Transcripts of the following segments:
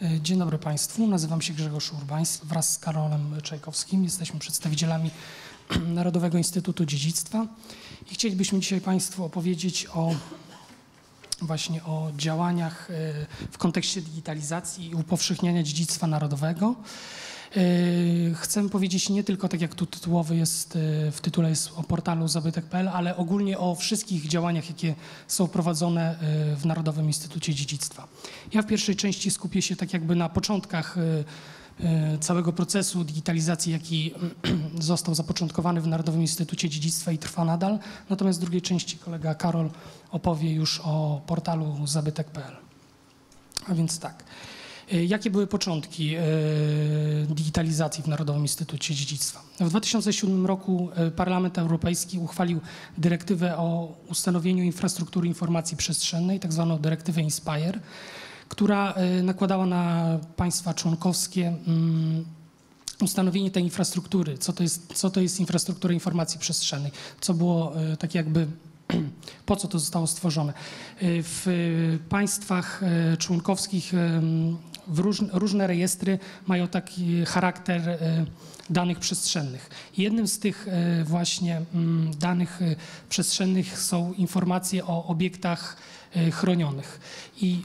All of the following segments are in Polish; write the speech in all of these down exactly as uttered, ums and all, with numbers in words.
Dzień dobry Państwu, nazywam się Grzegorz Urbańs. Wraz z Karolem Czajkowskim jesteśmy przedstawicielami Narodowego Instytutu Dziedzictwa i chcielibyśmy dzisiaj Państwu opowiedzieć o właśnie o działaniach w kontekście digitalizacji i upowszechniania dziedzictwa narodowego. Chcę powiedzieć nie tylko, tak jak tu tytułowy jest, w tytule jest o portalu zabytek kropka p l, ale ogólnie o wszystkich działaniach, jakie są prowadzone w Narodowym Instytucie Dziedzictwa. Ja w pierwszej części skupię się tak jakby na początkach całego procesu digitalizacji, jaki został zapoczątkowany w Narodowym Instytucie Dziedzictwa i trwa nadal. Natomiast w drugiej części kolega Karol opowie już o portalu zabytek kropka p l. A więc tak. Jakie były początki digitalizacji w Narodowym Instytucie Dziedzictwa? W dwa tysiące siódmym roku Parlament Europejski uchwalił dyrektywę o ustanowieniu infrastruktury informacji przestrzennej, tak zwaną dyrektywę INSPIRE, która nakładała na państwa członkowskie ustanowienie tej infrastruktury. Co to jest, co to jest infrastruktura informacji przestrzennej? Co było tak jakby, po co to zostało stworzone? W państwach członkowskich w różne, różne rejestry mają taki charakter danych przestrzennych. Jednym z tych właśnie danych przestrzennych są informacje o obiektach chronionych i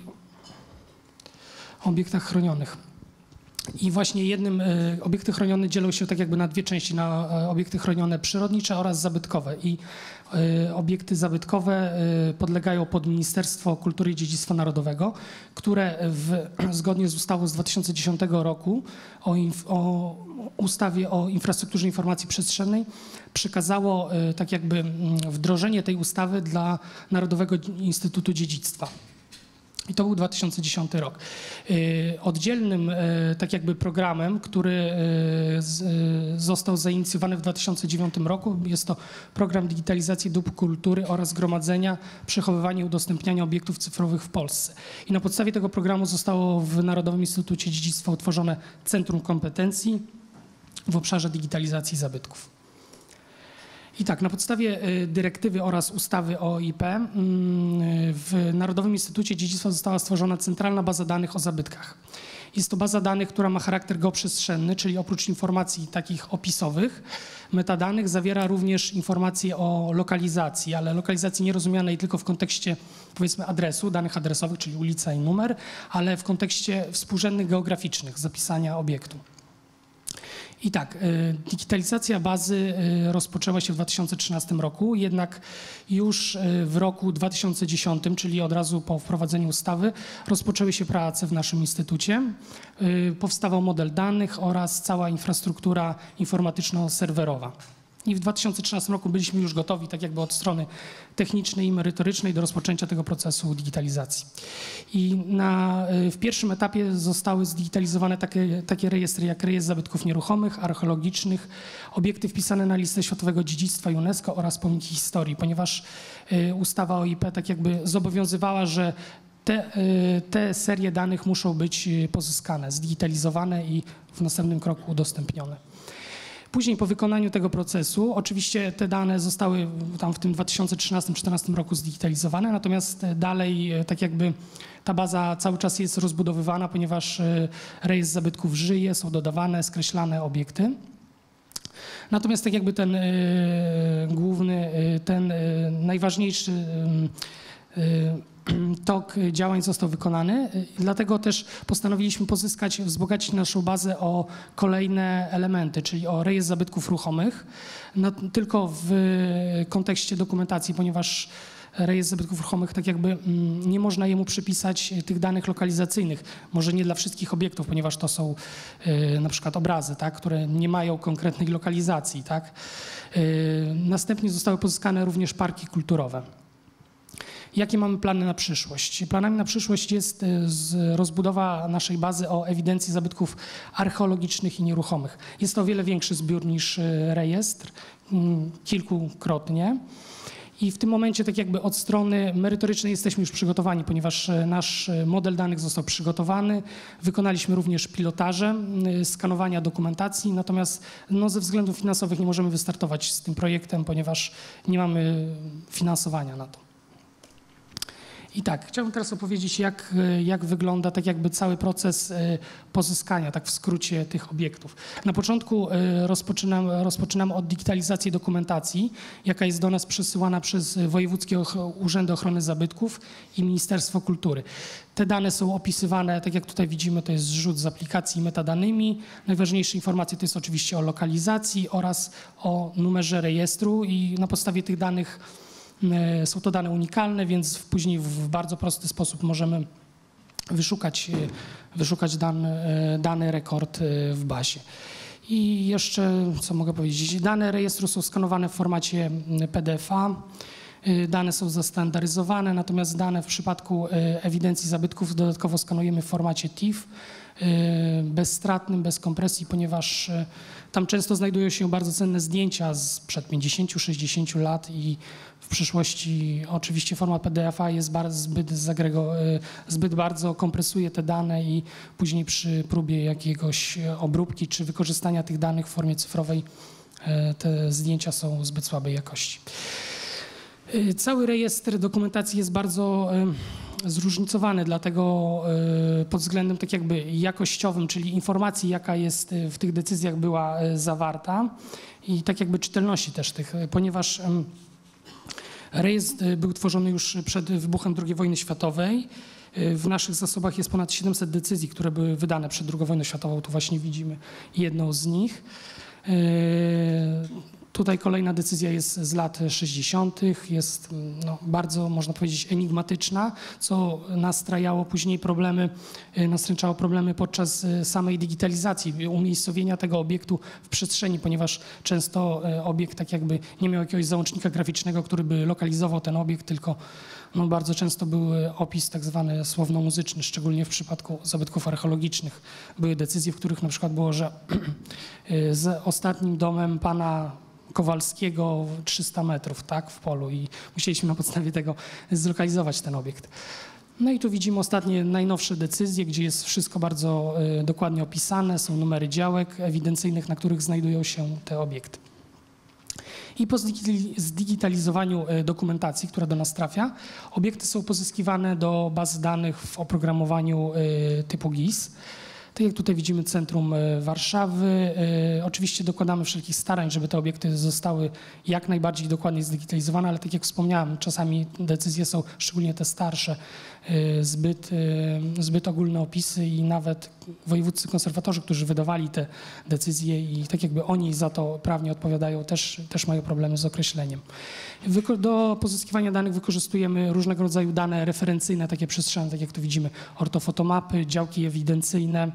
obiektach chronionych. I właśnie jednym, obiekty chronione dzielą się tak jakby na dwie części, na obiekty chronione przyrodnicze oraz zabytkowe. I obiekty zabytkowe podlegają pod Ministerstwo Kultury i Dziedzictwa Narodowego, które w, zgodnie z ustawą z dwa tysiące dziesiątego roku o, inf, o ustawie o infrastrukturze informacji przestrzennej przekazało tak jakby wdrożenie tej ustawy dla Narodowego Instytutu Dziedzictwa. I to był dwa tysiące dziesiąty rok. Oddzielnym tak jakby programem, który został zainicjowany w dwa tysiące dziewiątym roku, jest to program digitalizacji dóbr kultury oraz gromadzenia, przechowywania i udostępniania obiektów cyfrowych w Polsce. I na podstawie tego programu zostało w Narodowym Instytucie Dziedzictwa utworzone Centrum Kompetencji w obszarze digitalizacji zabytków. I tak, na podstawie dyrektywy oraz ustawy o I P w Narodowym Instytucie Dziedzictwa została stworzona centralna baza danych o zabytkach. Jest to baza danych, która ma charakter geoprzestrzenny, czyli oprócz informacji takich opisowych, metadanych zawiera również informacje o lokalizacji, ale lokalizacji nie rozumianej tylko w kontekście, powiedzmy, adresu, danych adresowych, czyli ulica i numer, ale w kontekście współrzędnych geograficznych, zapisania obiektu. I tak, digitalizacja bazy rozpoczęła się w dwa tysiące trzynastym roku, jednak już w roku dwa tysiące dziesiątym, czyli od razu po wprowadzeniu ustawy, rozpoczęły się prace w naszym instytucie. Powstawał model danych oraz cała infrastruktura informatyczno-serwerowa. I w dwa tysiące trzynastym roku byliśmy już gotowi, tak jakby od strony technicznej i merytorycznej, do rozpoczęcia tego procesu digitalizacji. I na, w pierwszym etapie zostały zdigitalizowane takie, takie rejestry jak rejestr zabytków nieruchomych, archeologicznych, obiekty wpisane na listę Światowego Dziedzictwa UNESCO oraz pomniki historii, ponieważ ustawa o I P tak jakby zobowiązywała, że te, te serie danych muszą być pozyskane, zdigitalizowane i w następnym kroku udostępnione. Później po wykonaniu tego procesu, oczywiście te dane zostały tam w tym dwa tysiące trzynastym czternastym roku zdigitalizowane, natomiast dalej tak jakby ta baza cały czas jest rozbudowywana, ponieważ rejestr zabytków żyje, są dodawane, skreślane obiekty. Natomiast tak jakby ten y, główny, y, ten y, najważniejszy y, y, tok działań został wykonany, dlatego też postanowiliśmy pozyskać, wzbogacić naszą bazę o kolejne elementy, czyli o rejestr zabytków ruchomych, no, tylko w kontekście dokumentacji, ponieważ rejestr zabytków ruchomych tak jakby nie można jemu przypisać tych danych lokalizacyjnych, może nie dla wszystkich obiektów, ponieważ to są y, na przykład obrazy, tak, które nie mają konkretnej lokalizacji. Tak. Y, następnie zostały pozyskane również parki kulturowe. Jakie mamy plany na przyszłość? Planami na przyszłość jest rozbudowa naszej bazy o ewidencję zabytków archeologicznych i nieruchomych. Jest to o wiele większy zbiór niż rejestr, kilkukrotnie. I w tym momencie tak jakby od strony merytorycznej jesteśmy już przygotowani, ponieważ nasz model danych został przygotowany. Wykonaliśmy również pilotaże skanowania dokumentacji, natomiast no, ze względów finansowych nie możemy wystartować z tym projektem, ponieważ nie mamy finansowania na to. I tak, chciałbym teraz opowiedzieć, jak, jak wygląda tak jakby cały proces pozyskania, tak w skrócie, tych obiektów. Na początku rozpoczynam, rozpoczynamy od digitalizacji dokumentacji, jaka jest do nas przesyłana przez Wojewódzkie Urzędy Ochrony Zabytków i Ministerstwo Kultury. Te dane są opisywane, tak jak tutaj widzimy, to jest zrzut z aplikacji metadanymi. Najważniejsze informacje to jest oczywiście o lokalizacji oraz o numerze rejestru i na podstawie tych danych są to dane unikalne, więc później w bardzo prosty sposób możemy wyszukać, wyszukać dany, dany rekord w bazie. I jeszcze, co mogę powiedzieć, dane rejestru są skanowane w formacie P D F A. Dane są zastandaryzowane, natomiast dane w przypadku ewidencji zabytków dodatkowo skanujemy w formacie T I F, bezstratnym, bez kompresji, ponieważ tam często znajdują się bardzo cenne zdjęcia sprzed pięćdziesięciu sześćdziesięciu lat i w przyszłości oczywiście format P D F A jest bardzo, zbyt, zagrego, zbyt bardzo kompresuje te dane i później przy próbie jakiegoś obróbki czy wykorzystania tych danych w formie cyfrowej te zdjęcia są zbyt słabej jakości. Cały rejestr dokumentacji jest bardzo zróżnicowany, dlatego pod względem tak jakby jakościowym, czyli informacji, jaka jest w tych decyzjach była zawarta i tak jakby czytelności też tych, ponieważ rejestr był tworzony już przed wybuchem drugiej wojny światowej. W naszych zasobach jest ponad siedemset decyzji, które były wydane przed drugą wojną światową. Tu właśnie widzimy jedną z nich. Tutaj kolejna decyzja jest z lat sześćdziesiątych. Jest no, bardzo, można powiedzieć, enigmatyczna, co nastrajało później problemy, nastręczało problemy podczas samej digitalizacji, umiejscowienia tego obiektu w przestrzeni, ponieważ często obiekt tak jakby nie miał jakiegoś załącznika graficznego, który by lokalizował ten obiekt, tylko no, bardzo często był opis tak zwany słowno-muzyczny, szczególnie w przypadku zabytków archeologicznych. Były decyzje, w których na przykład było, że z ostatnim domem pana Kowalskiego trzysta metrów, tak, w polu i musieliśmy na podstawie tego zlokalizować ten obiekt. No i tu widzimy ostatnie, najnowsze decyzje, gdzie jest wszystko bardzo y, dokładnie opisane, są numery działek ewidencyjnych, na których znajdują się te obiekty. I po zdigitalizowaniu dokumentacji, która do nas trafia, obiekty są pozyskiwane do bazy danych w oprogramowaniu y, typu G I S. Tak jak tutaj widzimy centrum Warszawy. Oczywiście dokładamy wszelkich starań, żeby te obiekty zostały jak najbardziej dokładnie zdigitalizowane, ale tak jak wspomniałem, czasami decyzje są, szczególnie te starsze, zbyt, zbyt ogólne opisy i nawet wojewódzcy konserwatorzy, którzy wydawali te decyzje i tak jakby oni za to prawnie odpowiadają, też, też mają problemy z określeniem. Do pozyskiwania danych wykorzystujemy różnego rodzaju dane referencyjne, takie przestrzenne, tak jak tu widzimy, ortofotomapy, działki ewidencyjne,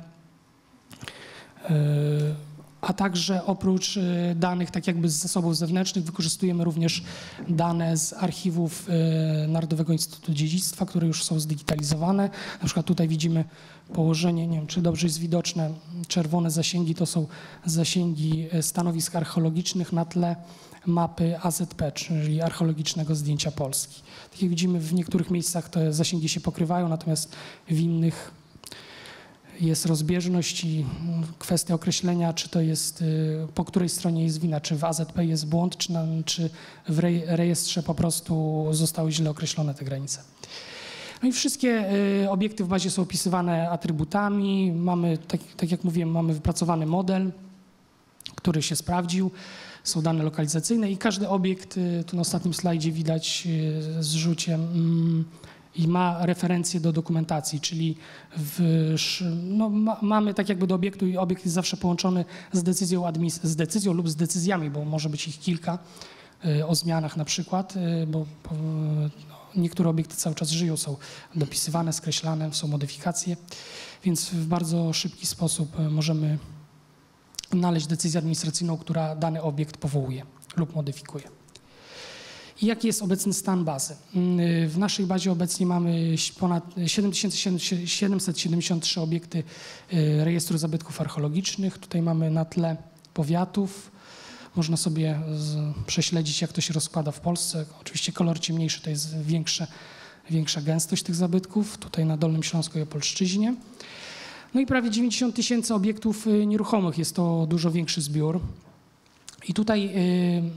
a także oprócz danych tak jakby z zasobów zewnętrznych wykorzystujemy również dane z archiwów Narodowego Instytutu Dziedzictwa, które już są zdigitalizowane. Na przykład tutaj widzimy położenie, nie wiem czy dobrze jest widoczne, czerwone zasięgi to są zasięgi stanowisk archeologicznych na tle mapy A Z P, czyli archeologicznego zdjęcia Polski. Tak jak widzimy, w niektórych miejscach te zasięgi się pokrywają, natomiast w innych jest rozbieżność i kwestia określenia, czy to jest, po której stronie jest wina, czy w A Z P jest błąd, czy, na, czy w rejestrze po prostu zostały źle określone te granice. No i wszystkie obiekty w bazie są opisywane atrybutami. Mamy, tak, tak jak mówiłem, mamy wypracowany model, który się sprawdził. Są dane lokalizacyjne i każdy obiekt, tu na ostatnim slajdzie widać z rzuciem, i ma referencję do dokumentacji, czyli w, no, ma, mamy tak jakby do obiektu i obiekt jest zawsze połączony z decyzją, administ- z decyzją lub z decyzjami, bo może być ich kilka y, o zmianach na przykład, y, bo po, no, niektóre obiekty cały czas żyją, są dopisywane, skreślane, są modyfikacje, więc w bardzo szybki sposób możemy znaleźć decyzję administracyjną, która dany obiekt powołuje lub modyfikuje. I jaki jest obecny stan bazy? W naszej bazie obecnie mamy ponad siedem tysięcy siedemset siedemdziesiąt trzy obiekty rejestru zabytków archeologicznych. Tutaj mamy na tle powiatów. Można sobie prześledzić, jak to się rozkłada w Polsce. Oczywiście kolor ciemniejszy to jest większe, większa gęstość tych zabytków. Tutaj na Dolnym Śląsku i Opolszczyźnie. No i prawie dziewięćdziesiąt tysięcy obiektów nieruchomych. Jest to dużo większy zbiór. I tutaj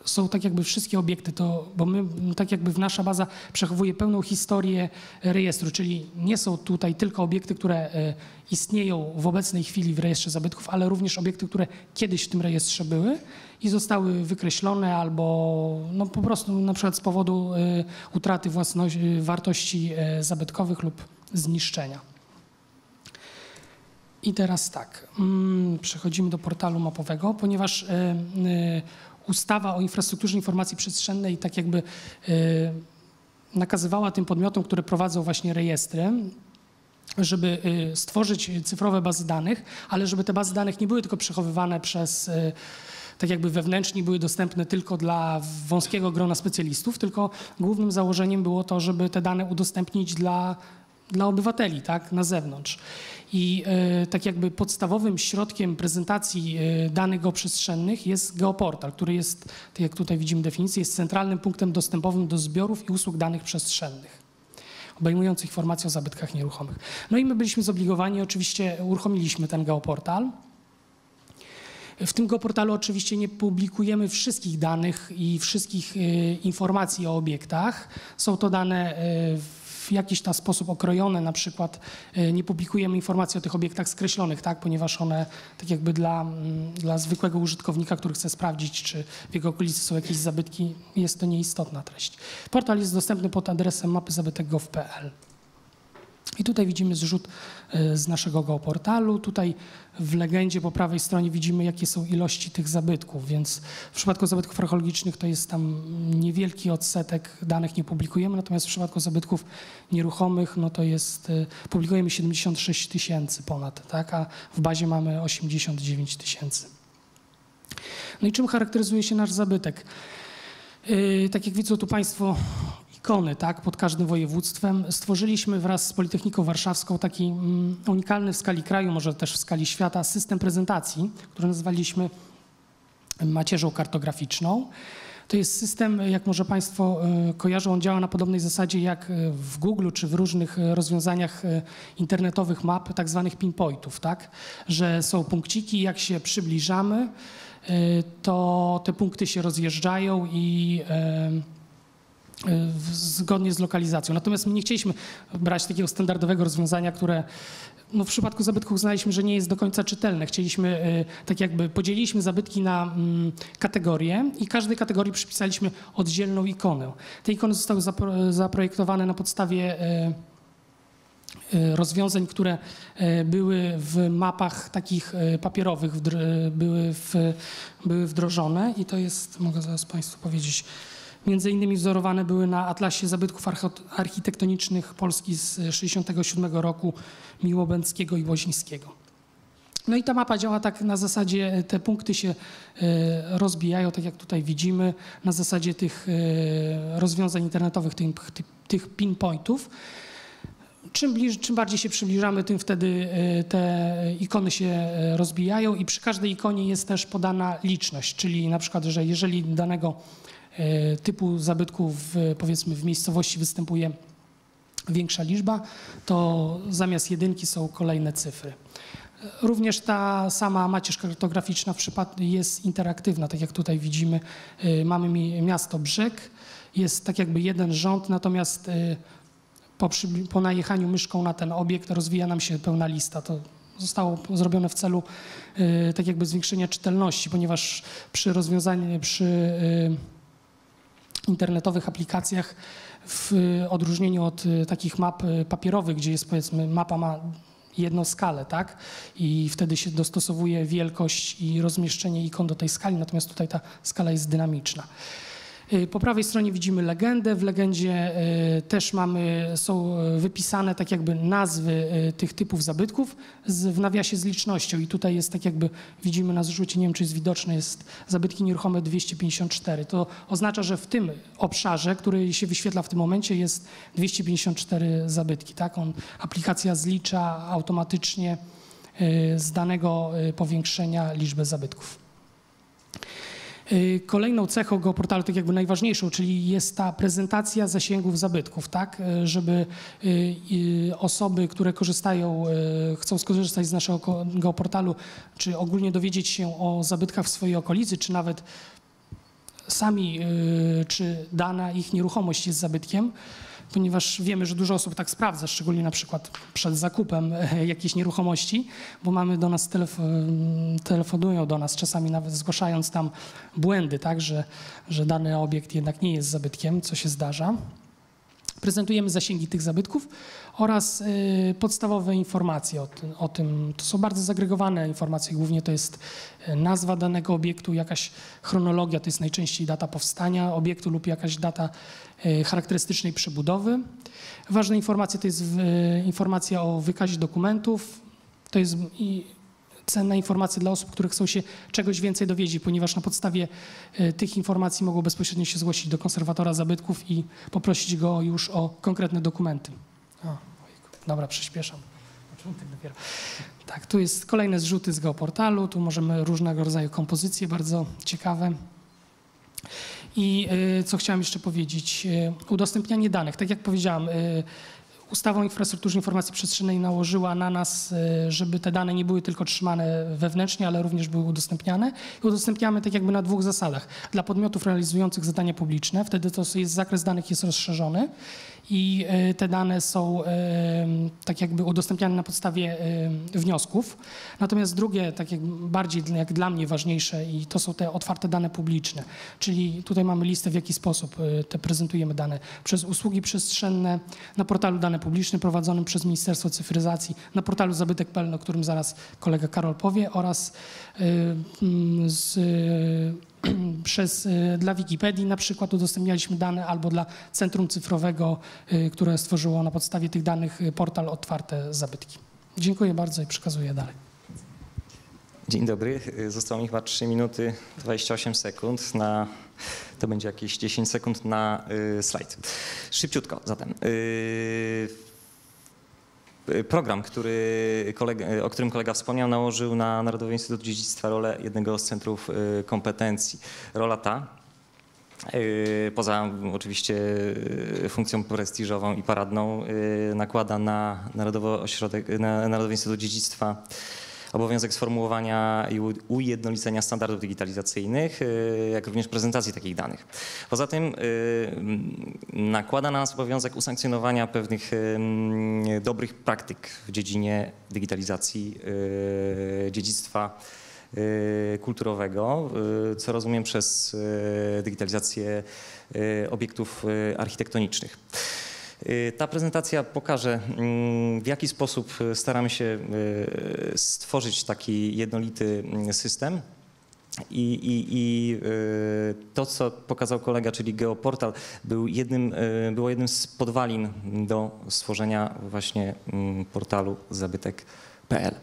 są tak jakby wszystkie obiekty, to, bo my, tak jakby nasza baza przechowuje pełną historię rejestru, czyli nie są tutaj tylko obiekty, które istnieją w obecnej chwili w rejestrze zabytków, ale również obiekty, które kiedyś w tym rejestrze były i zostały wykreślone albo no po prostu na przykład z powodu utraty własności, wartości zabytkowych lub zniszczenia. I teraz tak, przechodzimy do portalu mapowego, ponieważ ustawa o infrastrukturze informacji przestrzennej tak jakby nakazywała tym podmiotom, które prowadzą właśnie rejestry, żeby stworzyć cyfrowe bazy danych, ale żeby te bazy danych nie były tylko przechowywane przez tak jakby wewnętrznie, były dostępne tylko dla wąskiego grona specjalistów, tylko głównym założeniem było to, żeby te dane udostępnić dla, dla obywateli, tak, na zewnątrz. I y, tak jakby podstawowym środkiem prezentacji y, danych geoprzestrzennych jest geoportal, który jest, tak jak tutaj widzimy definicję, jest centralnym punktem dostępowym do zbiorów i usług danych przestrzennych, obejmujących informacje o zabytkach nieruchomych. No i my byliśmy zobligowani, oczywiście uruchomiliśmy ten geoportal. W tym geoportalu oczywiście nie publikujemy wszystkich danych i wszystkich y, informacji o obiektach. Są to dane y, w jakiś tam sposób okrojone, na przykład y, nie publikujemy informacji o tych obiektach skreślonych, tak, ponieważ one tak jakby dla, mm, dla zwykłego użytkownika, który chce sprawdzić, czy w jego okolicy są jakieś zabytki, jest to nieistotna treść. Portal jest dostępny pod adresem mapy zabytek kropka gov kropka p l. I tutaj widzimy zrzut z naszego geoportalu. Tutaj w legendzie po prawej stronie widzimy, jakie są ilości tych zabytków, więc w przypadku zabytków archeologicznych to jest tam niewielki odsetek danych nie publikujemy, natomiast w przypadku zabytków nieruchomych no to jest, publikujemy siedemdziesiąt sześć tysięcy ponad, tak, a w bazie mamy osiemdziesiąt dziewięć tysięcy. No i czym charakteryzuje się nasz zabytek? Yy, tak jak widzą tu Państwo ikony, tak, pod każdym województwem. Stworzyliśmy wraz z Politechniką Warszawską taki mm, unikalny w skali kraju, może też w skali świata, system prezentacji, który nazwaliśmy macierzą kartograficzną. To jest system, jak może Państwo y, kojarzą, on działa na podobnej zasadzie jak w Google czy w różnych rozwiązaniach y, internetowych map, tak zwanych pinpointów, tak, że są punkciki, jak się przybliżamy, y, to te punkty się rozjeżdżają i y, zgodnie z lokalizacją. Natomiast my nie chcieliśmy brać takiego standardowego rozwiązania, które no w przypadku zabytków uznaliśmy, że nie jest do końca czytelne. Chcieliśmy, tak jakby podzieliliśmy zabytki na kategorie i każdej kategorii przypisaliśmy oddzielną ikonę. Te ikony zostały zaprojektowane na podstawie rozwiązań, które były w mapach takich papierowych, były, w, były wdrożone i to jest, mogę zaraz Państwu powiedzieć, między innymi wzorowane były na Atlasie Zabytków Architektonicznych Polski z tysiąc dziewięćset sześćdziesiątego siódmego roku Miłobędzkiego i Łozińskiego. No i ta mapa działa tak na zasadzie, te punkty się rozbijają, tak jak tutaj widzimy, na zasadzie tych rozwiązań internetowych, tych, tych pinpointów. Czym, bliż, czym bardziej się przybliżamy, tym wtedy te ikony się rozbijają i przy każdej ikonie jest też podana liczność, czyli na przykład, że jeżeli danego typu zabytków w, powiedzmy w miejscowości występuje większa liczba, to zamiast jedynki są kolejne cyfry. Również ta sama macierz kartograficzna w przypadku jest interaktywna, tak jak tutaj widzimy. Mamy miasto Brzeg, jest tak jakby jeden rząd, natomiast po, po najechaniu myszką na ten obiekt rozwija nam się pełna lista. To zostało zrobione w celu tak jakby zwiększenia czytelności, ponieważ przy rozwiązaniu, przy internetowych aplikacjach w odróżnieniu od takich map papierowych, gdzie jest powiedzmy mapa ma jedną skalę, tak? I wtedy się dostosowuje wielkość i rozmieszczenie ikon do tej skali, natomiast tutaj ta skala jest dynamiczna. Po prawej stronie widzimy legendę. W legendzie też mamy, są wypisane tak jakby nazwy tych typów zabytków z, w nawiasie z licznością i tutaj jest tak jakby, widzimy na zrzucie, nie wiem czy jest widoczne, jest zabytki nieruchome dwieście pięćdziesiąt cztery. To oznacza, że w tym obszarze, który się wyświetla w tym momencie, jest dwieście pięćdziesiąt cztery zabytki. Tak? On, aplikacja zlicza automatycznie z danego powiększenia liczbę zabytków. Kolejną cechą geoportalu, tak jakby najważniejszą, czyli jest ta prezentacja zasięgów zabytków, tak, żeby osoby, które korzystają, chcą skorzystać z naszego geoportalu, czy ogólnie dowiedzieć się o zabytkach w swojej okolicy, czy nawet sami, czy dana ich nieruchomość jest zabytkiem, ponieważ wiemy, że dużo osób tak sprawdza, szczególnie na przykład przed zakupem jakiejś nieruchomości, bo mamy do nas, telef telefonują do nas, czasami nawet zgłaszając tam błędy, tak, że, że dany obiekt jednak nie jest zabytkiem, co się zdarza. Prezentujemy zasięgi tych zabytków oraz y, podstawowe informacje o tym, o tym. To są bardzo zagregowane informacje, głównie to jest nazwa danego obiektu, jakaś chronologia, to jest najczęściej data powstania obiektu lub jakaś data y, charakterystycznej przebudowy. Ważne informacje to jest y, informacja o wykazie dokumentów, to jest i, cenna informacja dla osób, które chcą się czegoś więcej dowiedzieć, ponieważ na podstawie y, tych informacji mogą bezpośrednio się zgłosić do konserwatora zabytków i poprosić go już o konkretne dokumenty. O, ojku, dobra, przyspieszam. Dopiero. Tak, tu jest kolejne zrzuty z geoportalu, tu możemy różnego rodzaju kompozycje, bardzo ciekawe. I y, co chciałem jeszcze powiedzieć, y, udostępnianie danych. Tak jak powiedziałam, y, Ustawa o infrastrukturze informacji przestrzennej nałożyła na nas, żeby te dane nie były tylko trzymane wewnętrznie, ale również były udostępniane. I udostępniamy tak jakby na dwóch zasadach. Dla podmiotów realizujących zadania publiczne, wtedy to jest, zakres danych jest rozszerzony i te dane są tak jakby udostępniane na podstawie wniosków. Natomiast drugie, tak jak bardziej jak dla mnie ważniejsze, i to są te otwarte dane publiczne. Czyli tutaj mamy listę, w jaki sposób te prezentujemy dane. Przez usługi przestrzenne, na portalu dane publiczne prowadzonym przez Ministerstwo Cyfryzacji, na portalu zabytek kropka p l, o którym zaraz kolega Karol powie, oraz z, przez, dla Wikipedii na przykład udostępnialiśmy dane, albo dla Centrum Cyfrowego, które stworzyło na podstawie tych danych portal Otwarte Zabytki. Dziękuję bardzo i przekazuję dalej. Dzień dobry. Zostało mi chyba trzy minuty dwadzieścia osiem sekund na, to będzie jakieś dziesięć sekund na y, slajd. Szybciutko zatem. Y, program, który kolega, o którym kolega wspomniał, nałożył na Narodowy Instytut Dziedzictwa rolę jednego z centrów y, kompetencji. Rola ta, y, poza oczywiście funkcją prestiżową i paradną, y, nakłada na Narodowy, Ośrodek, na Narodowy Instytut Dziedzictwa obowiązek sformułowania i ujednolicenia standardów digitalizacyjnych, jak również prezentacji takich danych. Poza tym nakłada na nas obowiązek usankcjonowania pewnych dobrych praktyk w dziedzinie digitalizacji dziedzictwa kulturowego, co rozumiem przez digitalizację obiektów architektonicznych. Ta prezentacja pokaże, w jaki sposób staramy się stworzyć taki jednolity system i, i, i to, co pokazał kolega, czyli geoportal, był jednym, było jednym z podwalin do stworzenia właśnie portalu zabytek kropka p l.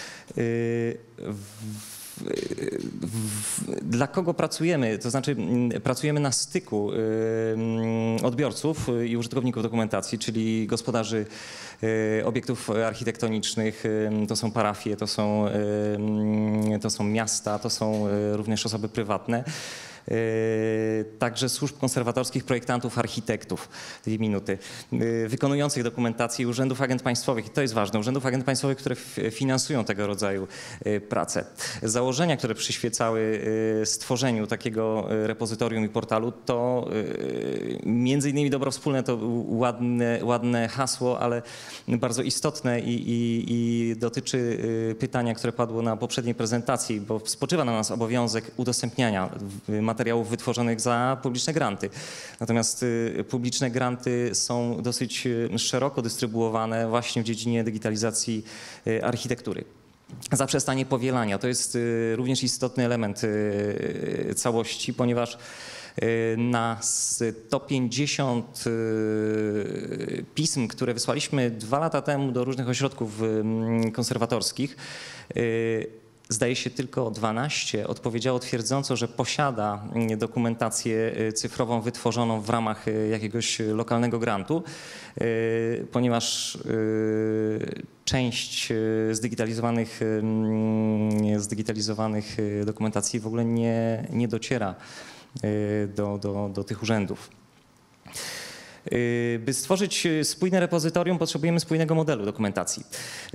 Dla kogo pracujemy? To znaczy pracujemy na styku odbiorców i użytkowników dokumentacji, czyli gospodarzy obiektów architektonicznych, to są parafie, to są, to są miasta, to są również osoby prywatne. Także służb konserwatorskich, projektantów, architektów, dwie minuty, wykonujących dokumentację, urzędów agent państwowych, i to jest ważne, urzędów agent państwowych, które finansują tego rodzaju prace. Założenia, które przyświecały stworzeniu takiego repozytorium i portalu, to między innymi dobro wspólne, to ładne, ładne hasło, ale bardzo istotne i, i, i dotyczy pytania, które padło na poprzedniej prezentacji, bo spoczywa na nas obowiązek udostępniania materiałów wytworzonych za publiczne granty. Natomiast publiczne granty są dosyć szeroko dystrybuowane właśnie w dziedzinie digitalizacji architektury. Zaprzestanie powielania to jest również istotny element całości, ponieważ na sto pięćdziesiąt pism, które wysłaliśmy dwa lata temu do różnych ośrodków konserwatorskich, zdaje się tylko dwanaście odpowiedziało twierdząco, że posiada dokumentację cyfrową wytworzoną w ramach jakiegoś lokalnego grantu, ponieważ część zdigitalizowanych, zdigitalizowanych dokumentacji w ogóle nie, nie dociera do, do, do tych urzędów. By stworzyć spójne repozytorium, potrzebujemy spójnego modelu dokumentacji.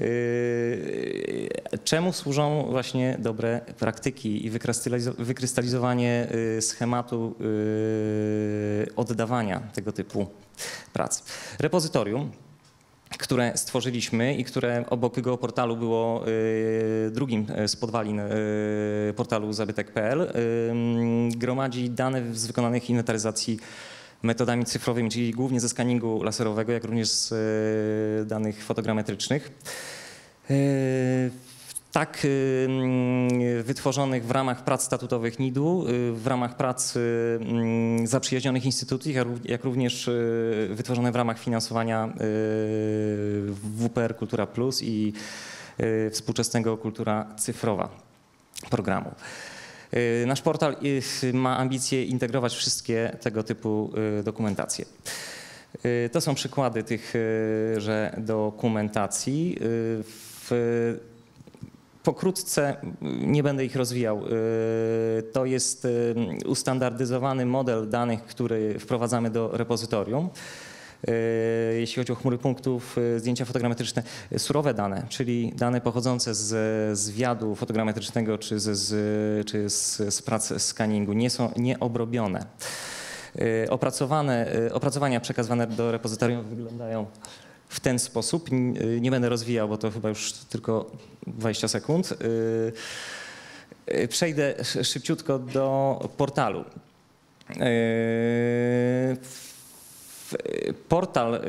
Czemu służą właśnie dobre praktyki i wykrystalizowanie schematu oddawania tego typu prac? Repozytorium, które stworzyliśmy i które obok geoportalu było drugim z podwalin portalu zabytek kropka p l, gromadzi dane z wykonanych inwentaryzacji metodami cyfrowymi, czyli głównie ze skaningu laserowego, jak również z danych fotogrametrycznych. Tak wytworzonych w ramach prac statutowych N I D-u, w ramach prac zaprzyjaźnionych instytucji, jak również wytworzone w ramach finansowania W P R Kultura Plus i współczesnego Kultura Cyfrowa programu. Nasz portal ma ambicje integrować wszystkie tego typu dokumentacje. To są przykłady tychże dokumentacji. W Pokrótce, nie będę ich rozwijał, to jest ustandardyzowany model danych, który wprowadzamy do repozytorium. Jeśli chodzi o chmury punktów, zdjęcia fotogrametryczne, surowe dane, czyli dane pochodzące z zwiadu fotogrametrycznego czy, z, z, czy z, z prac skaningu, nie są nieobrobione. Opracowane, opracowania przekazywane do repozytorium wyglądają w ten sposób. Nie będę rozwijał, bo to chyba już tylko dwadzieścia sekund. Przejdę szybciutko do portalu. Portal,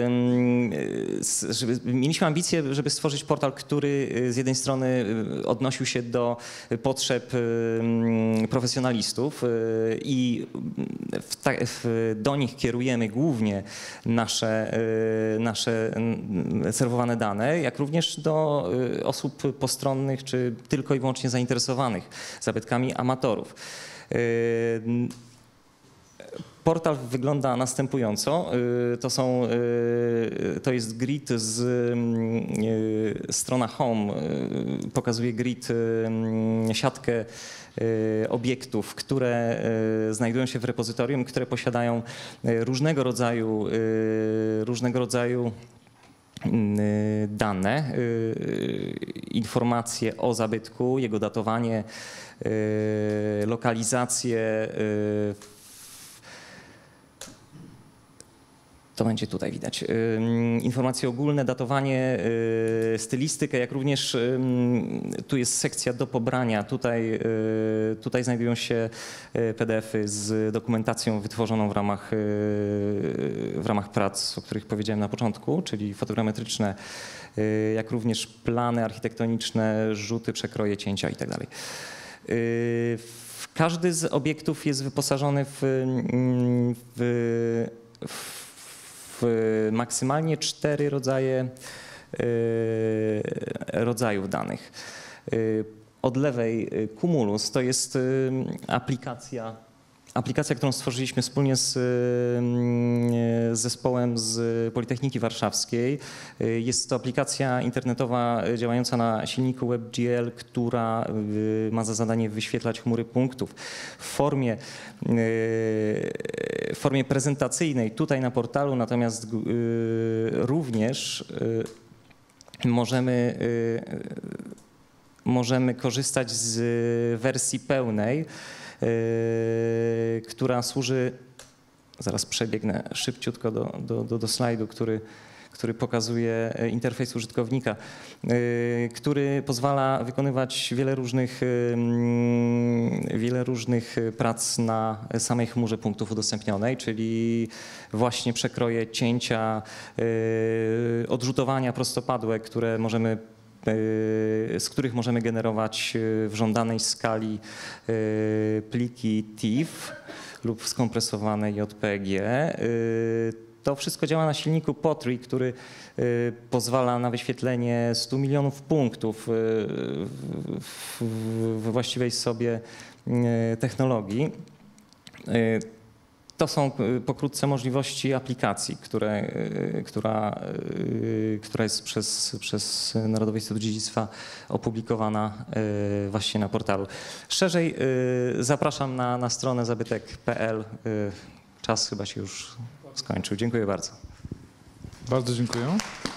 żeby, mieliśmy ambicję, żeby stworzyć portal, który z jednej strony odnosił się do potrzeb profesjonalistów i w ta, w, do nich kierujemy głównie nasze, nasze serwowane dane, jak również do osób postronnych czy tylko i wyłącznie zainteresowanych zabytkami amatorów. Portal wygląda następująco. To, są, to jest grid z strona Home. Pokazuje grid, siatkę obiektów, które znajdują się w repozytorium, które posiadają różnego rodzaju, różnego rodzaju dane, informacje o zabytku, jego datowanie, lokalizację. To będzie tutaj widać. Informacje ogólne, datowanie, stylistykę, jak również tu jest sekcja do pobrania. Tutaj, tutaj znajdują się P D F-y z dokumentacją wytworzoną w ramach, w ramach prac, o których powiedziałem na początku, czyli fotogrametryczne, jak również plany architektoniczne, rzuty, przekroje, cięcia itd. Każdy z obiektów jest wyposażony w, w, w w maksymalnie cztery rodzaje rodzajów danych. Od lewej Cumulus to jest aplikacja, aplikacja, którą stworzyliśmy wspólnie z, z zespołem z Politechniki Warszawskiej. Jest to aplikacja internetowa działająca na silniku WebGL, która ma za zadanie wyświetlać chmury punktów w formie, w formie prezentacyjnej tutaj na portalu, natomiast również możemy, możemy korzystać z wersji pełnej, która służy, zaraz przebiegnę szybciutko do, do, do, do slajdu, który, który pokazuje interfejs użytkownika, który pozwala wykonywać wiele różnych, wiele różnych prac na samej chmurze punktów udostępnionej, czyli właśnie przekroje, cięcia, odrzutowania prostopadłe, które możemy z których możemy generować w żądanej skali pliki T I F lub skompresowane J P G. To wszystko działa na silniku Potri, który pozwala na wyświetlenie stu milionów punktów we właściwej sobie technologii. To są pokrótce możliwości aplikacji, które, która, która jest przez, przez Narodowy Instytut Dziedzictwa opublikowana właśnie na portalu. Szerzej zapraszam na, na stronę zabytek kropka p l. Czas chyba się już skończył. Dziękuję bardzo. Bardzo dziękuję.